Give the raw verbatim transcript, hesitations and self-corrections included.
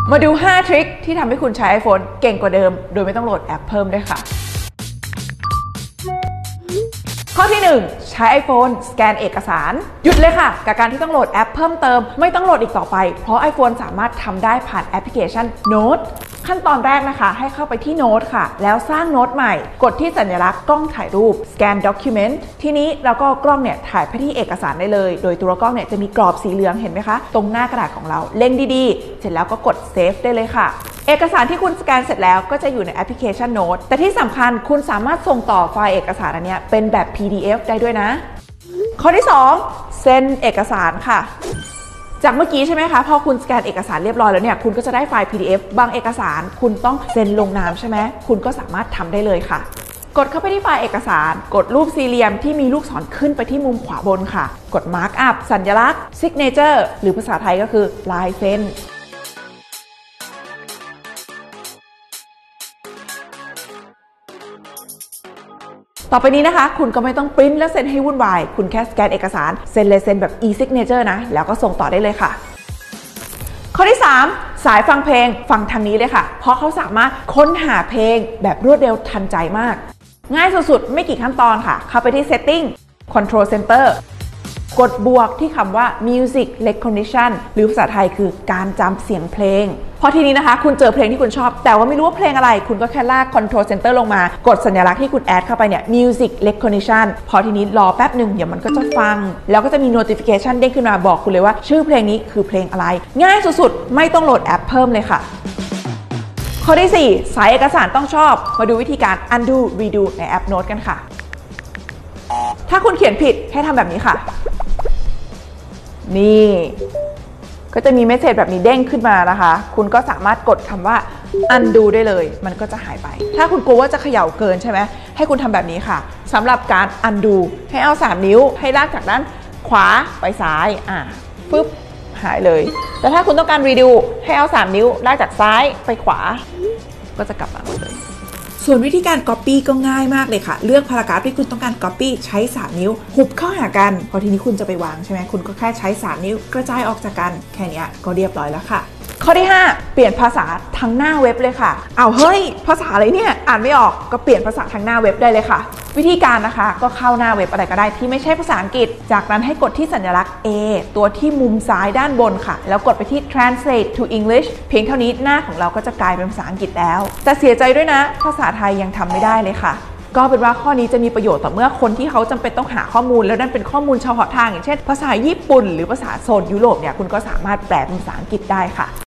มาดูห้าทริคที่ทำให้คุณใช้ iPhone เก่งกว่าเดิมโดยไม่ต้องโหลดแอปเพิ่มด้วยค่ะข้อที่หนึ่งใช้ iPhone สแกนเอกสารหยุดเลยค่ะกับการที่ต้องโหลดแอปเพิ่มเติมไม่ต้องโหลดอีกต่อไปเพราะ iPhone สามารถทำได้ผ่านแอปพลิเคชัน Note ขั้นตอนแรกนะคะให้เข้าไปที่ Note ค่ะแล้วสร้างโน้ตใหม่กดที่สัญลักษณ์กล้องถ่ายรูป Scan Document ทีนี้เราก็กล้องเนี่ยถ่ายไปที่เอกสารได้เลยโดยตัวกล้องเนี่ยจะมีกรอบสีเหลืองเห็นไหมคะตรงหน้ากระดาษของเราเล็งดีๆเสร็จแล้วก็กด Save ได้เลยค่ะเอกสารที่คุณสแกนเสร็จแล้วก็จะอยู่ในแอปพลิเคชัน Note แต่ที่สำคัญคุณสามารถส่งต่อไฟล์เอกสารอันนี้เป็นแบบ พี ดี เอฟ ได้ด้วยนะข้อที่สองเซ็นเอกสารค่ะจากเมื่อกี้ใช่ไหมคะพอคุณสแกนเอกสารเรียบร้อยแล้วเนี่ยคุณก็จะได้ไฟล์ พี ดี เอฟ บางเอกสารคุณต้องเซ็นลงนามใช่ไหมคุณก็สามารถทำได้เลยค่ะกดเข้าไปที่ไฟล์เอกสารกดรูปสี่เหลี่ยมที่มีลูกศรขึ้นไปที่มุมขวาบนค่ะกด Mark up สัญลักษณ์ Signature หรือภาษาไทยก็คือลายเซ็นต่อไปนี้นะคะคุณก็ไม่ต้องปริ้นและเซ็นให้วุ่นวายคุณแค่สแกนเอกสารเซ็นเลยเซ็นแบบ e-signature นะแล้วก็ส่งต่อได้เลยค่ะข้อที่สามสายฟังเพลงฟังทางนี้เลยค่ะเพราะเขาสามารถค้นหาเพลงแบบรวดเร็วทันใจมากง่ายสุดๆไม่กี่ขั้นตอนค่ะเข้าไปที่ setting control center กดบวกที่คำว่า music recognition หรือภาษาไทยคือการจำเสียงเพลงพอทีนี้นะคะคุณเจอเพลงที่คุณชอบแต่ว่าไม่รู้ว่าเพลงอะไรคุณก็แค่ลาก control center ลงมากดสัญลักษณ์ที่คุณแอดเข้าไปเนี่ย music recognition พอทีนี้รอแป๊บหนึ่งเดี๋ยวมันก็จะฟังแล้วก็จะมี notification เด้งขึ้นมาบอกคุณเลยว่าชื่อเพลงนี้คือเพลงอะไรง่ายสุดๆไม่ต้องโหลดแอปเพิ่มเลยค่ะข้อที่สี่สายเอกสารต้องชอบมาดูวิธีการ undo redo ในแอป Note กันค่ะถ้าคุณเขียนผิดให้ทำแบบนี้ค่ะนี่ก็จะมีเมสเสจแบบนี้เด้งขึ้นมานะคะคุณก็สามารถกดคำว่า undo ได้เลยมันก็จะหายไปถ้าคุณกลัวว่าจะเขย่าเกินใช่ไหมให้คุณทำแบบนี้ค่ะสำหรับการ undo ให้เอาสามนิ้วให้ลากจากด้านขวาไปซ้ายอ่ะปึ๊บหายเลยแต่ถ้าคุณต้องการ redo ให้เอาสามนิ้วลากจากซ้ายไปขวาก็จะกลับมาหมดเลยส่วนวิธีการ Copy ก็ง่ายมากเลยค่ะเลือกพารากราฟที่คุณต้องการ Copy ใช้สามนิ้วหุบเข้าหากันพอทีนี้คุณจะไปวางใช่ไหมคุณก็แค่ใช้สามนิ้วกระจายออกจากกันแค่นี้ก็เรียบร้อยแล้วค่ะข้อที่ห้าเปลี่ยนภาษาทั้งหน้าเว็บเลยค่ะเอาเฮ้ยภาษาอะไรเนี่ยอ่านไม่ออกก็เปลี่ยนภาษาทั้งหน้าเว็บได้เลยค่ะวิธีการนะคะก็เข้าหน้าเว็บอะไรก็ได้ที่ไม่ใช่ภาษาอังกฤษจากนั้นให้กดที่สัญลักษณ์ A ตัวที่มุมซ้ายด้านบนค่ะแล้วกดไปที่ translate to English เพียงเท่านี้หน้าของเราก็จะกลายเป็นภาษาอังกฤษแล้วแต่เสียใจด้วยนะภาษาไทยยังทำไม่ได้เลยค่ะก็เป็นว่าข้อนี้จะมีประโยชน์ต่อเมื่อคนที่เขาจำเป็นต้องหาข้อมูลแล้วนั่นเป็นข้อมูลเฉพาะทางอย่างเช่นภาษาญี่ปุ่นหรือภาษาโซนยุโรปเนี่ยคุณก็สามารถแปลเป็นภาษาอังกฤษได้ค่ะ